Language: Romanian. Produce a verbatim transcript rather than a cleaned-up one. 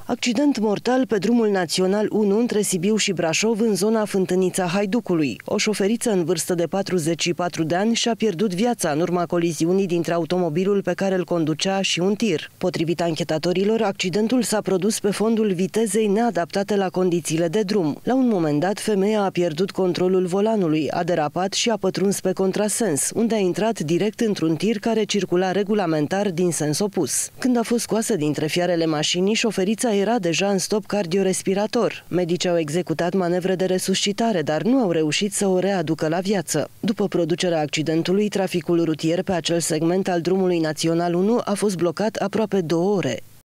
Accident mortal pe drumul național unu între Sibiu și Brașov în zona Fântânița Haiducului. O șoferiță în vârstă de patruzeci și patru de ani și-a pierdut viața în urma coliziunii dintre automobilul pe care îl conducea și un tir. Potrivit anchetatorilor, accidentul s-a produs pe fondul vitezei neadaptate la condițiile de drum. La un moment dat, femeia a pierdut controlul volanului, a derapat și a pătruns pe contrasens, unde a intrat direct într-un tir care circula regulamentar din sens opus. Când a fost scoasă dintre fiarele mașinii, șoferița era deja în stop cardiorespirator. Medicii au executat manevre de resuscitare, dar nu au reușit să o readucă la viață. După producerea accidentului, traficul rutier pe acel segment al drumului național unu a fost blocat aproape două ore.